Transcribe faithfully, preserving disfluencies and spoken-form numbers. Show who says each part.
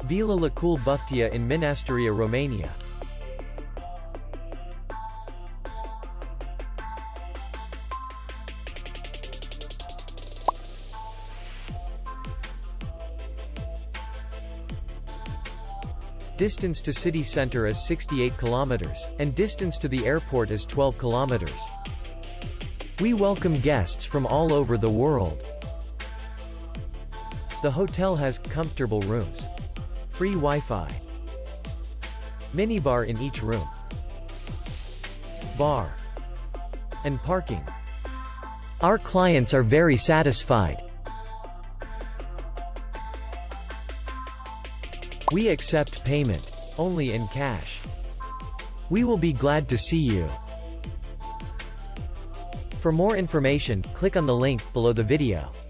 Speaker 1: Vila Lacul Buftea in Minastirea, Romania. Distance to city center is sixty-eight kilometers, and distance to the airport is twelve kilometers. We welcome guests from all over the world. The hotel has comfortable rooms, free Wi-Fi, minibar in each room, bar, and parking. Our clients are very satisfied. We accept payment only in cash. We will be glad to see you. For more information, click on the link below the video.